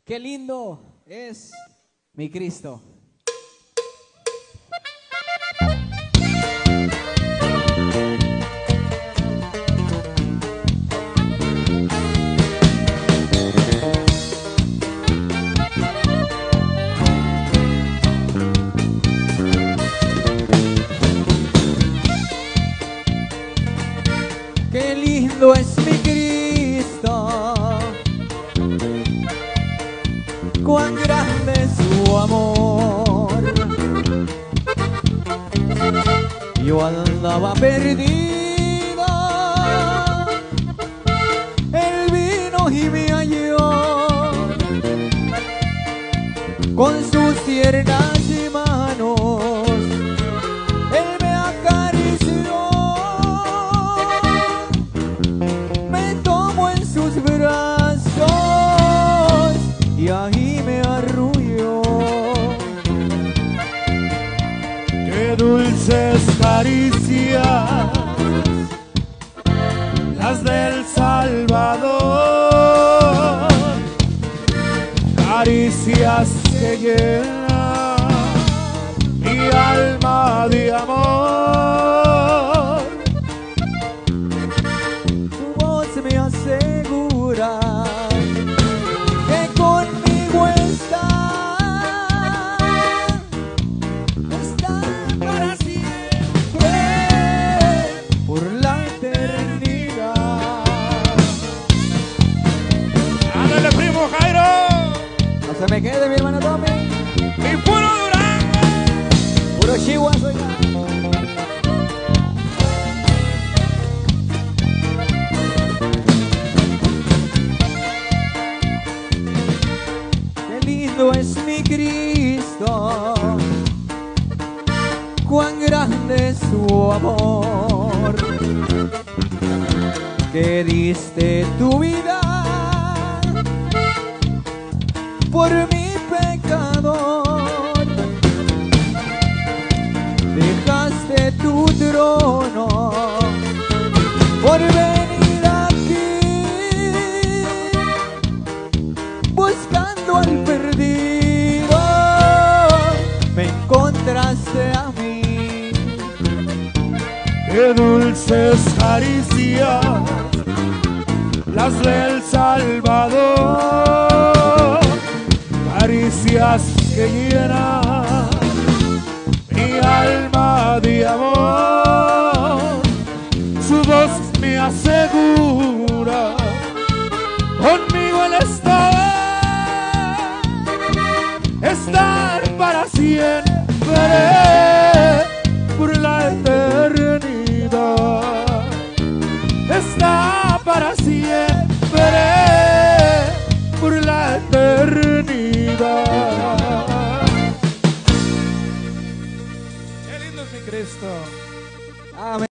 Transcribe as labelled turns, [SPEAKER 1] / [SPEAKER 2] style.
[SPEAKER 1] Qué lindo es mi Cristo. Qué lindo es mi Cristo, cuán grande es su amor. Yo andaba perdido, Él vino y me halló, con sus tiernas manos Él me acarició, me tomó en sus brazos y ahí me arrulló.
[SPEAKER 2] Qué dulces caricias las del Salvador, caricias que llenan mi alma de amor.
[SPEAKER 1] Su voz me asegura que conmigo está para siempre, por la eternidad.
[SPEAKER 2] ¡Ándale, primo Jairo!
[SPEAKER 1] No se me quede mi hermano Tommy,
[SPEAKER 2] ¡Mi puro Durango!
[SPEAKER 1] puro Chihuahua soy yo. Qué lindo es mi Cristo, cuán grande es su amor, que diste tu vida por mi pecador, dejaste tu trono por venir aquí, buscando al perdido, me encontraste a mí.
[SPEAKER 2] Qué dulces caricias las del Salvador, caricias que llenan mi alma de amor. Su voz me asegura conmigo Él estar para siempre, por la eternidad. Está para siempre, por la eternidad. Qué lindo es mi Cristo.
[SPEAKER 1] Amén.